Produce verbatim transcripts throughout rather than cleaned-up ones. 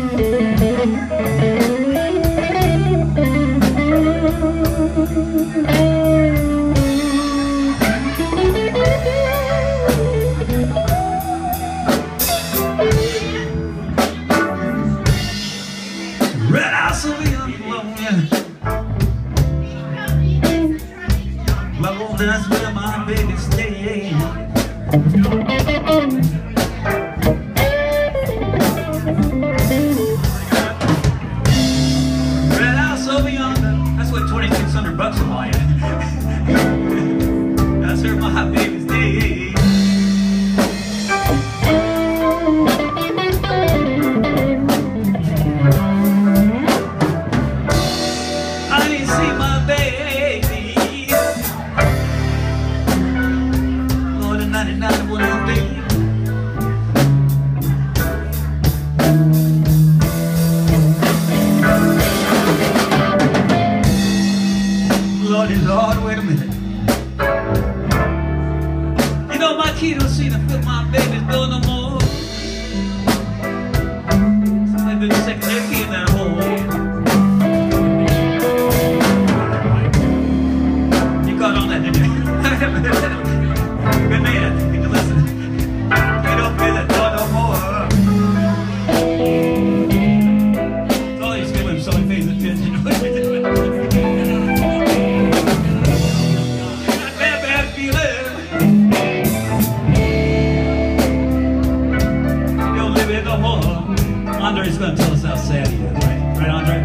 That's where my baby stays. Red house over yonder. That's what twenty-six hundred bucks will buy you. That's where my baby stays. I ain't seen my baby. ninety-nine one oh day. Lordy Lord, wait a minute. You know my key don't seem to fit my baby's bill no more. Somebody's been sticking their key in that hole. You got on that, didn't you? Good man, you can listen. You don't pay that door no more. It's all he's giving him so he pays attention. That bad, bad feeling. You don't live here no more. Andrej's going to tell us how sad he is, right? Right, Andrej?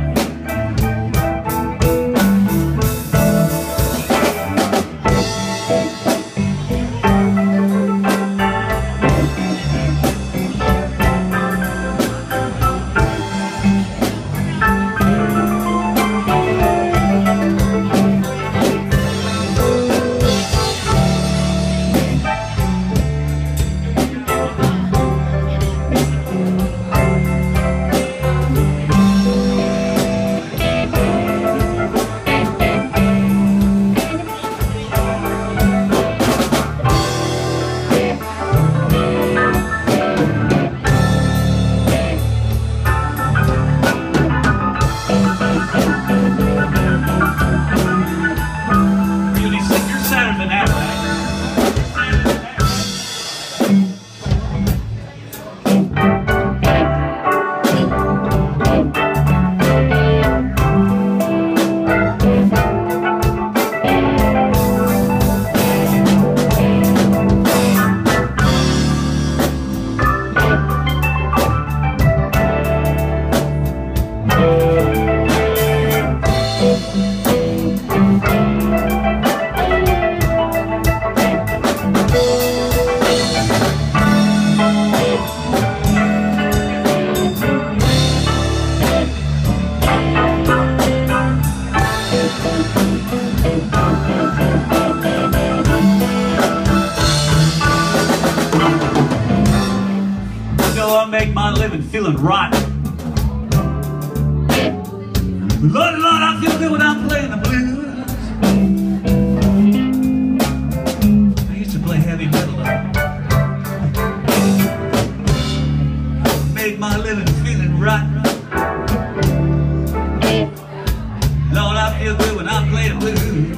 Make my living feeling rotten. Lord, Lord, I feel good when I'm playing the blues. I used to play heavy metal. Make my living feeling rotten. Lord, I feel good when I play the blues.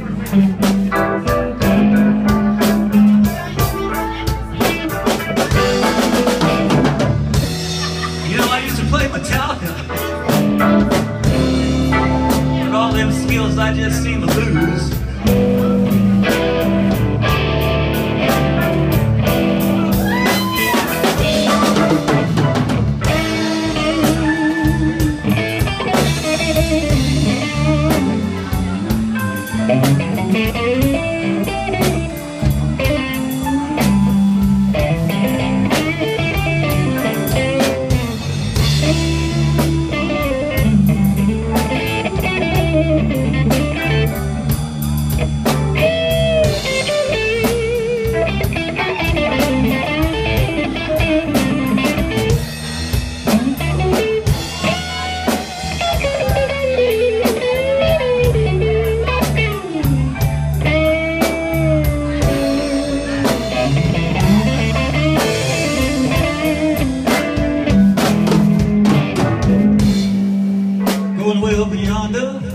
Skills I just seen the blues. way over yonder.